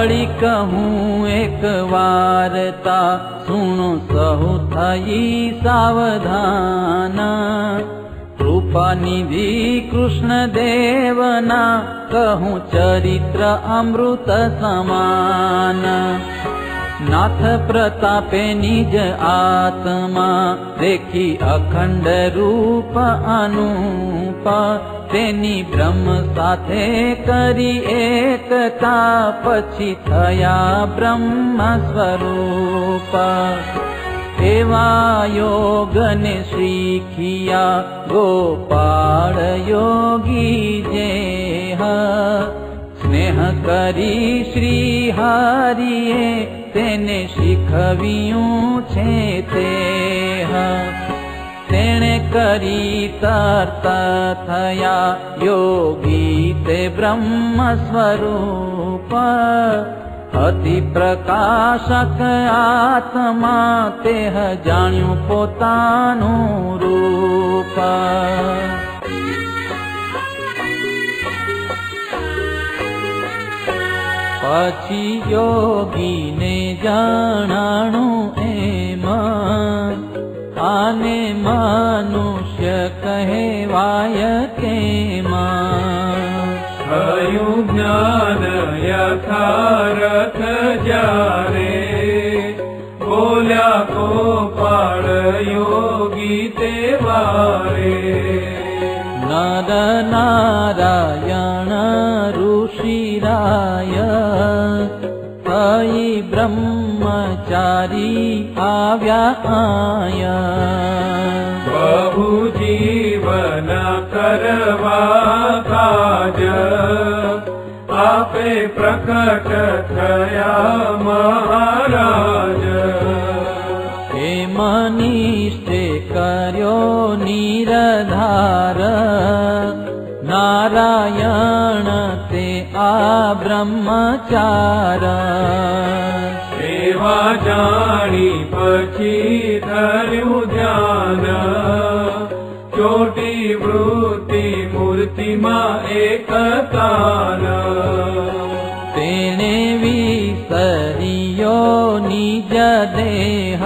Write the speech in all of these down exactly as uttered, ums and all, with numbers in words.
वळी कहूँ एक वार्ता सुनो सहु थई सावधान। कृपा निधि कृष्ण देवना कहूँ चरित्र अमृत समान। नाथ प्रतापे निज आत्मा देखी अखंड रूप अनूप। तेनी ब्रह्म साथे करी एकता पछी थया ब्रह्म स्वरूप। एवा योग ने शीखिया गोपाल योगी जेह। स्नेह करी श्री हरिए तेने शीखव्યું છે તેહ। तेणे करी तर्त थया योगी ते ब्रह्म स्वरूप। अति प्रकाशक आत्मा तेह जाण्યું પોતાનું रूप। पछी योगी ने जाणाणु एम आने मनुष्य कहेवाय केम। थयुं ज्ञान यथार्थ जारे बोल्या गोपाल योगी ते वारे। नर नारायण ऋषिराय थई ब्रह्मचारी आव्या आया। बहु जीवन करवा काज आपे प्रकट थया महाराज। हे मनीष्ठे कर्यो निरधार नारायण ते आ ब्रह्मचार। सेवा जानी पछी धर्यु ध्यान चोटी वृत्ति मूर्ति मां एकतान। तेणे विसरियो निज देह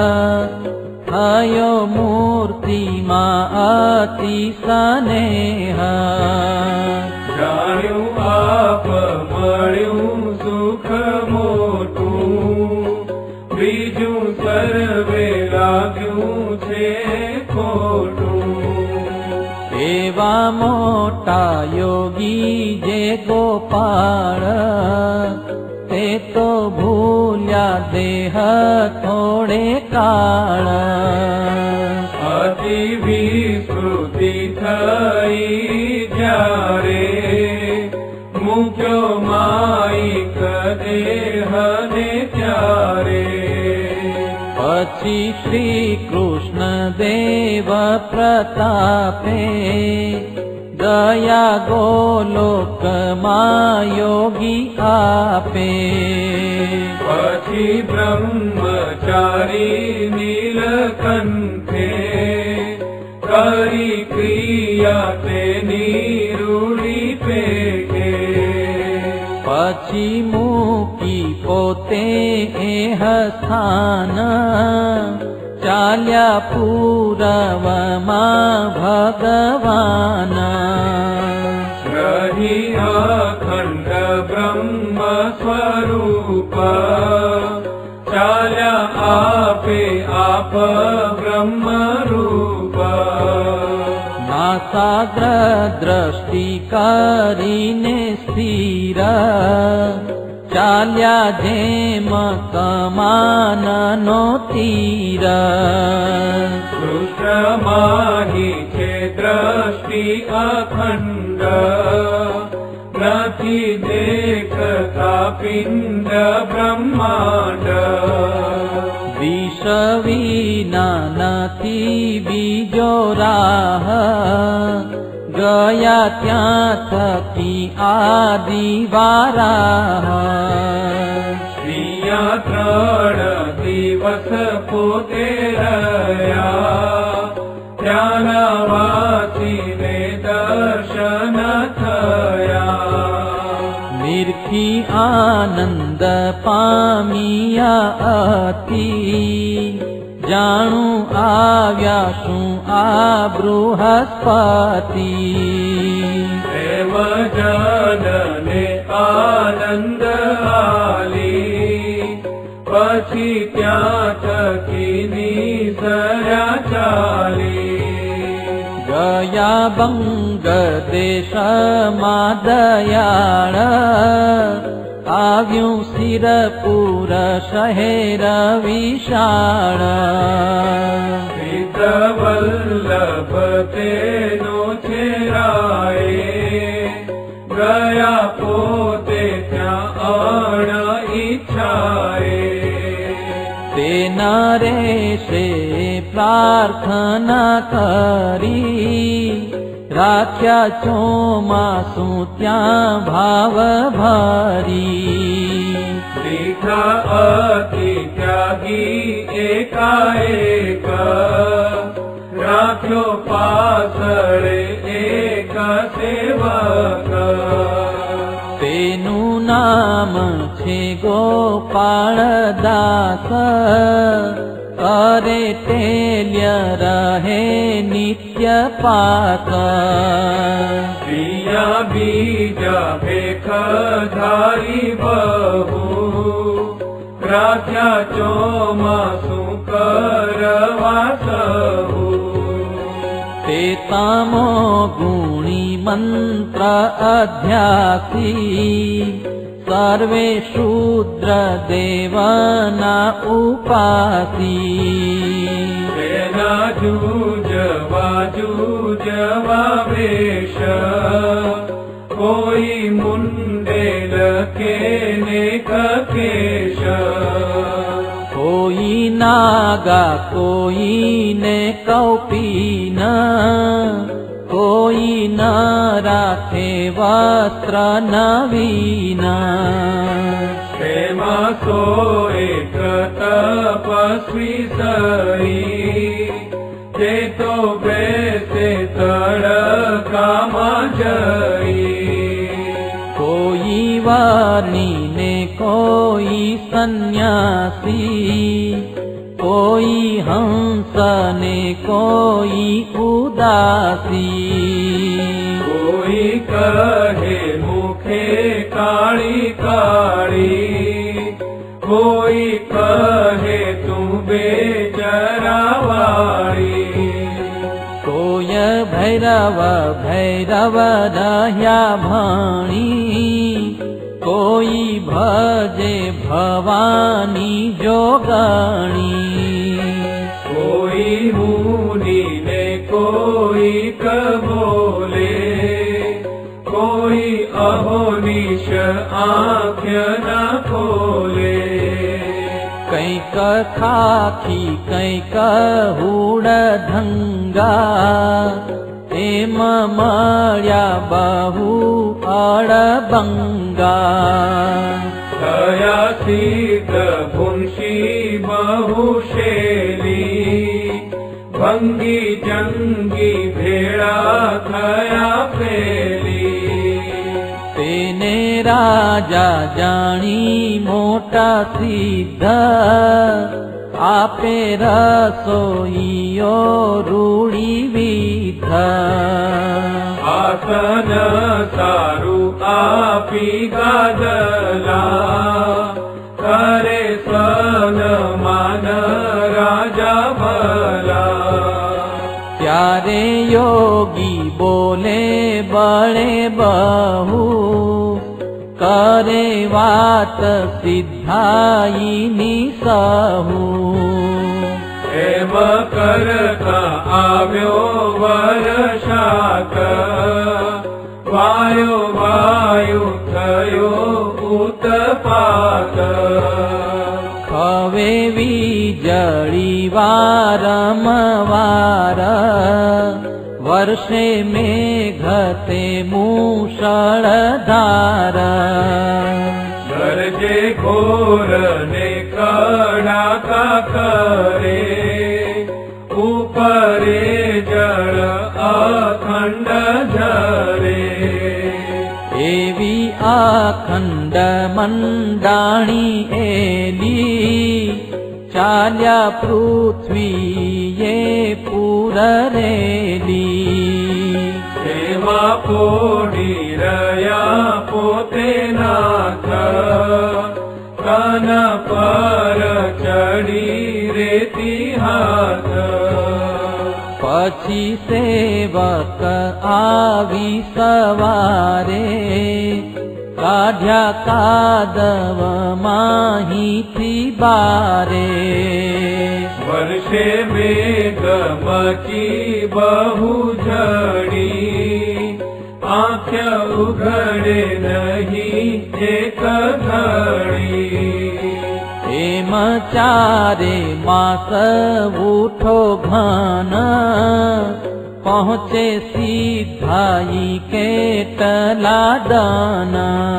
थयो मूर्ति मां अति स्नेह। जाण्યું आप मळ्યું सुख मोटું बीजું सर्वे लाग्યું છે ખોટું। एवा मोटा योगी जे गोपाल ते तो भूल्या देह थोड़े काल। अति विस्मृति थई जारे मुक्यो माईक देह ने त्यारे। पछी श्री कृष्ण देव प्रतापे दया गोलोक मां योगी आपे। पछी ब्रह्मचारी नीलकंठे करी क्रिया तेनी रूढ़ी पेके। पछी मूकी पोते एह स्थान चाल्या पूरवमा भगवान। रही अखंड ब्रह्म स्वरूप चाल्या आपे आप ब्रह्म रूप। नासाग्र दृष्टि करीने स्थिर चाल्या जेम कमाननो तीर। कृष्ण माही छे दृष्टि अखंड नथी देखता पिंड ब्रह्मांड। विष विना नथी बीजो राह गया त्यां थकी आदि वाराह। प्रिया त्रण दिवस पोते रया त्यानावासी ने दर्शन थया। निरखी आनंद आनंद पामिया अति जाणु आव्या शू आ बृहस्पति देव जनने आनंद आली पछी त्या थकी निसर्या चाली गया बंग देश मा दयाळ आव्यू सिरपुर शहेर विशाळ वल्लभ तेनो छेराए गया पोते त्या अण इच्छाए ते नरेशे प्रार्थना करी राख्या चोमासु त्या भाव भरी दीठा अति त्यागी एकाएक राख्यो पासळे एक सेवक तेनु नाम छे गोपाल दास करे तेल्य रहे नित्य पास प्रिया बीजा भेख धारी बहु राख्या चोमासु करवा सहु ते तामो गुणी मंत्र अध्यासी सर्वे शूद्र देवना उपासी तेना जूजवा जूजवा वेश कोई मुंडेल केने केश कोई नागा कोई ने कौपीन कोई न राखे वस्त्र नवीन प्रेमा सो एक तपस्वी सरी ते तो बेसे तड़कामा जई कोई वर्णी ने कोई सन्यासी कोई हंस ने कोई उदासी कोई कहे मुखे काली काली कोई कहे तू बेचरा वाली कोय भैरव भैरव रह्या भाणी कोई भजे भवानी जोगणी कोई मुनि ने कोई कबोले कोई अहोनिश आँख न खोले कैक खाखी कैक हुड धंगा एम मळ्या बहु अड़बंगा दया सिद्ध भुंशी बहुशेली भंगी जंगी भेड़ा थया फेली तेने राजा जानी मोटा सिद्ध आपे रसोईयो रूढ़ी विध आसन सारु आपी गादला करे सन मान राजा भला त्यारे योगी बोले बड़े बहु करे वात सिद्धाई निसहु एव करता आव्यो वर्षाक वायो वायु थयो उत्पात खवे वीजळी वारंवार वर्षे मेघते मूषळधार गरजे घोर ने कड़ाका करे ऊपरे जल अखंड झरे एवी આખંડ મંડાણી એલી ચાલ્યા પૃથ્વીએ પૂરેલી એમાં પોડી રહ્યા પોતે નાથ કાન પર ચડી રેતી હાથ પછી સેવક આવી સવારે કાઢ્યા કાદવ માહીથી બારે વર્ષે મેઘ મચી બહુ ઝડી આંખ ઉઘડે નહીં એક ઘડી એમ ચારે માસ ઉઠો ઘન પહોંચે સીધાઈ કેટલા દન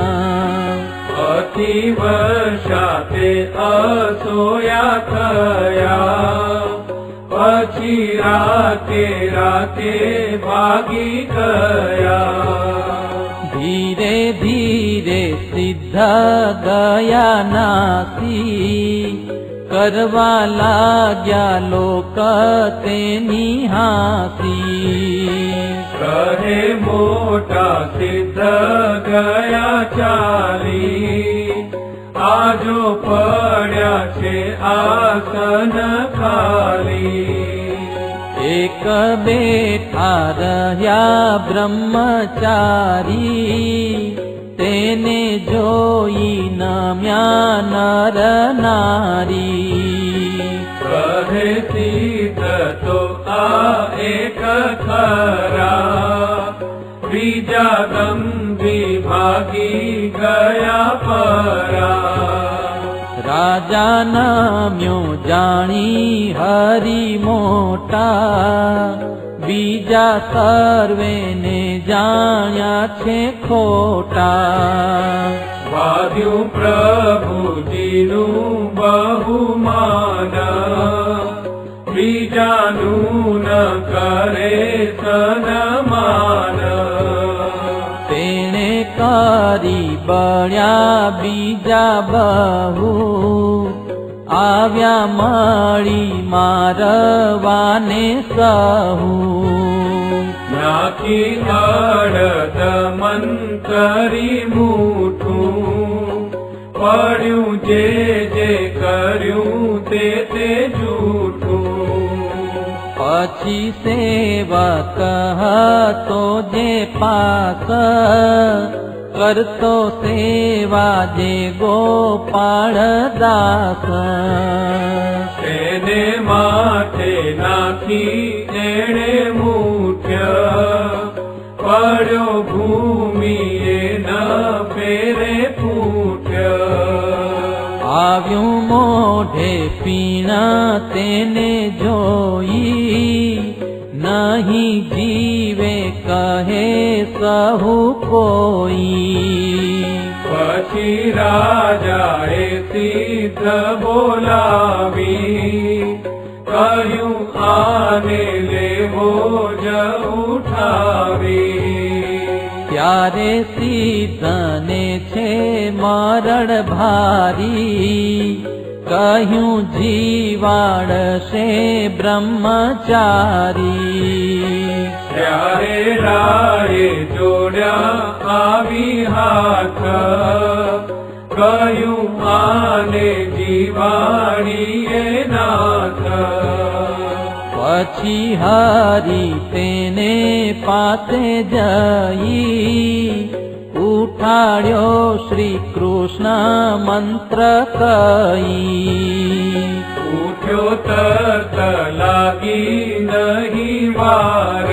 અતિ વર્ષાતે અસોયા થયા પછી રાતે રાતે ભાગી ગયા ધીરે ધીરે સિદ્ધ ગયા નાસી કરવા લાગ્યા લોક તેની હાસી કહે મોટા સિદ્ધ ગયા ચાલી આજો પડ્યા છે આસન ખાલી એક બેઠા રહ્યા બ્રહ્મચારી તેને જોઈ નમ્યા નર નારી કહે સિદ્ધ તો આ એક ખરા બીજા ગંભી ભાગી ગયા પરા રાજા નમ્યો જાણી હરિ મોટા બીજા સર્વેને જાણ્યા છે ખોટા વાદ્યું પ્રભુજીનું બહુમાન બીજાનું ન કરે સન્માન તેણે કરી બળ્યા બીજા બહુ આવ્યા મળી મારવાને સહુ નાખી અડદ મંતરી મૂઠું પડ્યું જે જે કર્યું તે તે જૂઠું પછી સેવક હતો જે પાસ કરતો સેવા જે ગોપાળ દાસ તેને માથે નાખી એણે મુઠ્ય પડ્યો ભૂમિએ ન ફેરે ફૂટ્ય આવ્યું મોઢે પીણા તેને જોઈ નહીં જીવે કહે સહુ કોઈ પછી રાજાએ સિદ્ધ બોલાવી કહ્યું આને લેવો જ ઉઠાવી ત્યારે સિદ્ધને છે મરણ ભારી કહ્યું જીવાડશે બ્રહ્મચારી ત્યારે રાયે જોડ્યા આવી હાથ કહ્યું આને જીવાડીએ નાથ પછી હરી તેને પાસે જઈ ઉઠાડ્યો શ્રી કૃષ્ણ મંત્ર કઈ ઉઠ્યો તરત લાગી નહીં વાર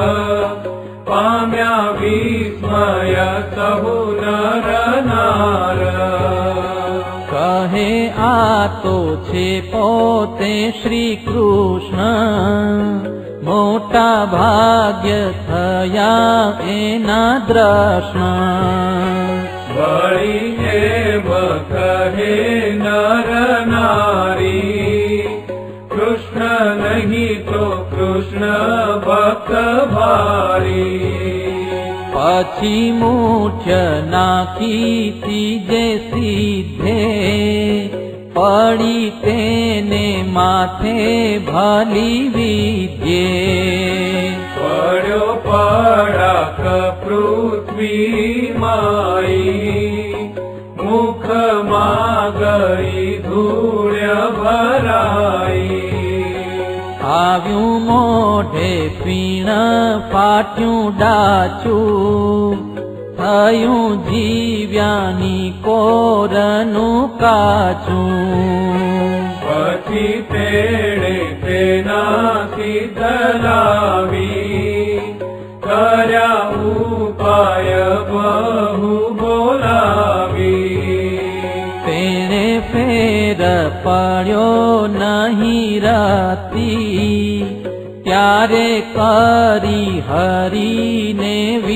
પામ્યા વિસ્મય સહુ નર નાર કહે આ તો છે પોતે શ્રી કૃષ્ણ મોટા ભાગ્ય થયા એના દ્રષ્ણ વળી એમ કહે નર નારી કૃષ્ણ નહીં તો કૃષ્ણ ભક્ત ભારી પછી મુઠ્ય નાખી ત્રીજે સીધે પડી તેને માથે ભલી વિદ્યે પડ્યો પડાક પૃથ્વી માઈ મુખમાં ગઈ ધૂળ્ય ભરાઈ આવ્યું મોઢે પીણ ફાટ્યું ડાચું થયું જીવ્યાની કોરનું કાચું પછી તેણે તેના સિદ્ધ લાવી કર્યા ઉપાય બહુ બોલાવી તેણે ફેર પડ્યો નહીં રાતી ત્યારે કરી હરીને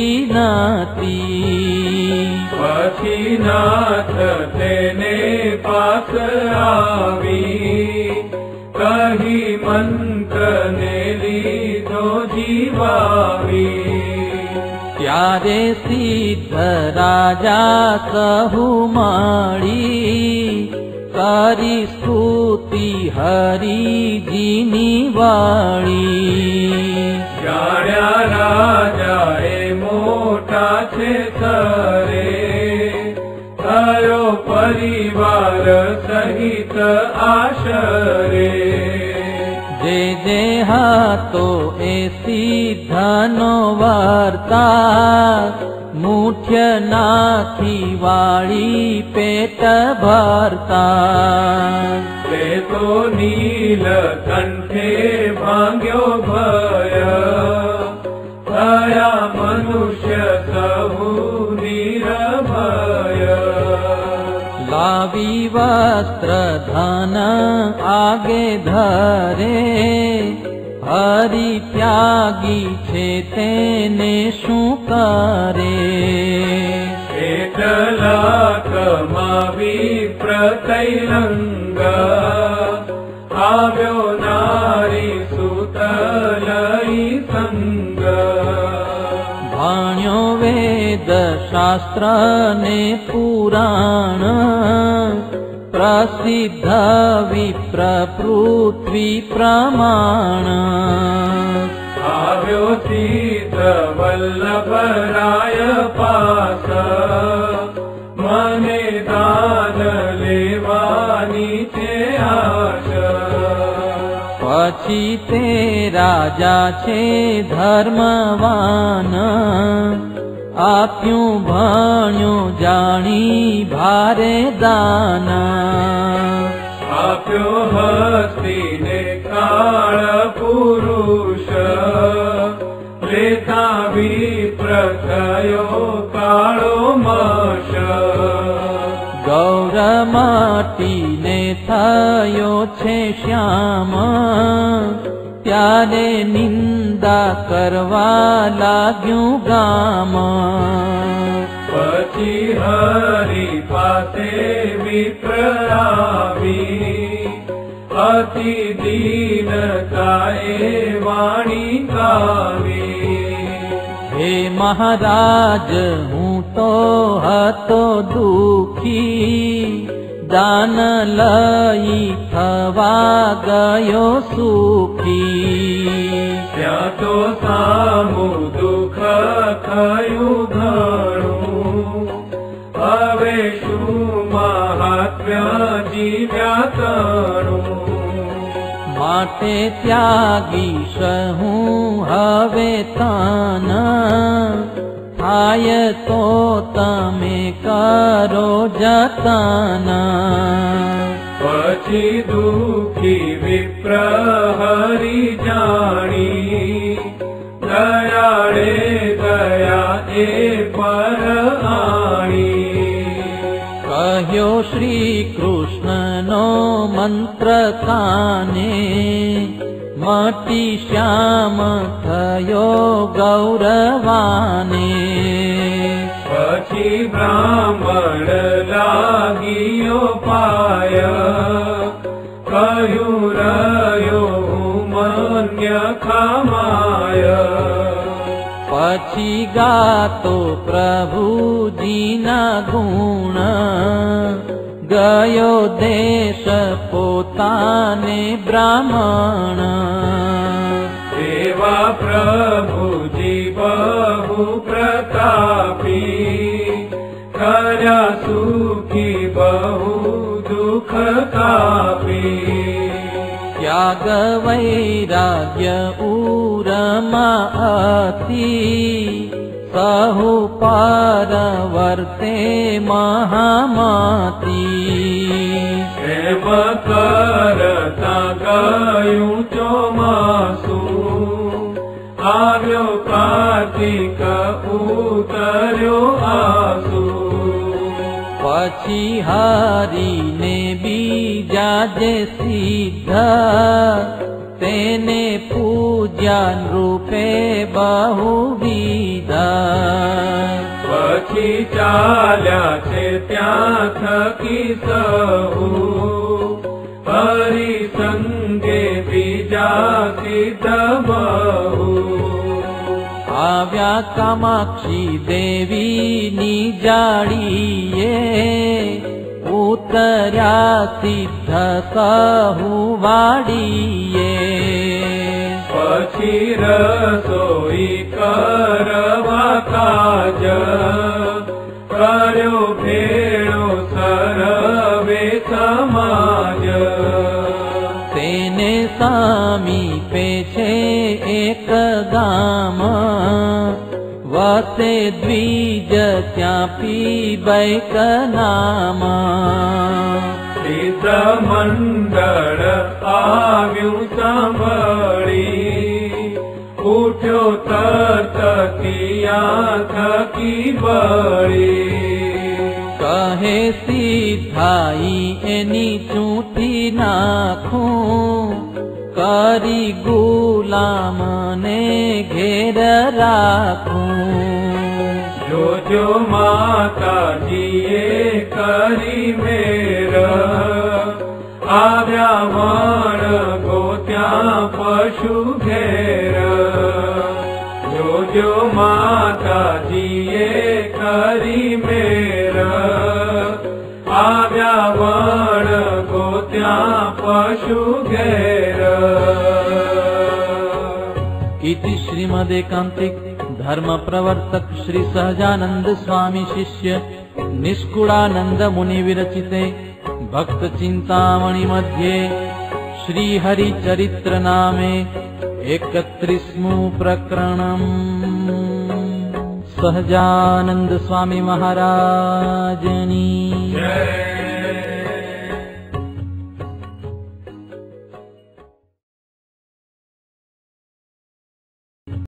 વિનતી પછી નાથ તેને પાસ આવી કહી મંત્રને લીધો જીવાવી ત્યારે સિદ્ધ રાજા સહુ મળી કરી સ્તુતિ હરિજીની વાળી જાણ્યા રાજાએ મોટા છે સરે થયો પરિવાર સહિત આશરે જે જે હતો એ સિદ્ધનો વાર્તા મુઠ્ય નાખી વાળી પેટ ભરતા તે તો નીલકંઠે ભાંગ્યો ભય થયા મનુષ્ય સહુ નિર્ભય લાવી વસ્ત્ર ધન આગે ધરે હરિ ત્યાગી છે તેને શું કરે એક લાખમાં વિપ્ર તૈલંગ આવ્યો નારી સુત લઈ સંગ ભાણ્યો વેદ શાસ્ત્ર ને પુરાણ પ્રસિદ્ધ વિપ્ર પૃથ્વી પ્રમાણ આવ્યો સિદ્ધ વલ્લભરાય પાસ મને દાન લેવાની છે આશ પછી તે રાજા છે ધર્મવાન આપ્યું ભણ્યું જાણી ભારે દાન આપ્યો હસ્તીને કાળ પુરુષ લેતા વિપ્ર થયો કાળો મશ ગૌર માટીને થયો છે શ્યામ ત્યારે નિંદા કરવા લાગ્યું ગામ પછી હરિ પાસે વિપ્ર આવી અતિ દીનતાએ વાણી ગાવી હે મહારાજ હું તો હતો દુખી દાન લઈ થવા ગયો સુખી ત્યાં તો સામું દુઃખ થયું ઘણું હવે શું મહાત્મ્ય જીવ્યા તણું માટે ત્યાગીશ હું હવે તન થાય તો તમે કરો જતન પછી દુઃખી વિપ્ર હરિ જાણી દયાળે દયા એ પર આણી કહ્યો શ્રી કૃષ્ણનો મંત્ર કાને મટી શ્યામ થયો ગૌરવાને પછી બ્રાહ્મણ લાગિયો પાય કહ્યું રહ્યો મન્ય ખમાય પછી ગાતો પ્રભુજીના ગુણ, ગયો દેશ પોતાને બ્રાહ્મણ. એવા પ્રભુજી બહુ પ્રતાપી, કર્યા સુખી બહુ દુઃખ કાપી. ત્યાગ વૈરાગ્ય ઉરમાં અતિ, સહુ પાર વર્તે મહામતી. એમ કરતા ગયું ચોમાસું, આવ્યો કાર્તિક ઉતર્યો આસુ. પછી હરીને બીજા જે સિદ્ધ, તેને પૂજ્યા રૂપે બહુવિધ. પછી ચાલ્યા છે ત્યાં થકી સહુ, હરિ સંગે બીજા સિદ્ધ બહુ. આવ્યા કામાક્ષી દેવીની જાળીએ, ઉતર્યા સિદ્ધ સહુ વાડીએ. પછી રસોઈ કરવા કાજ, કર્યો ભેળો સરવે સમાજ. તેને સમીપે છે એક ગામ, વસે દ્વિજ ત્યાં પીબૈક નામ. સિદ્ધ મંડળ આવ્યું સાંભળી, ઉઠ્યો તરત ત્યાં થકી બળી. કહે સિદ્ધાઈ એની ચૂંટી નાખું, કરી ગુલામને ઘેર રાખું. જોજો માતાજીએ કરી મેર, આવ્યા વણ ગોત્યા પશુ ઘેર. જોજો માતાજીએ કરી મેર, આવ્યા વણ ગોત્યા પશુ ઘેર. इति श्रीमदेकांतिक धर्म प्रवर्तक श्री सहजानंद स्वामी शिष्य निष्कुलानंद मुनि विरचिते भक्त चिंतामणि मध्ये श्री हरि चरित्र नामे एकत्रीसमु प्रकरणम्. सहजानंद स्वामी महाराजनी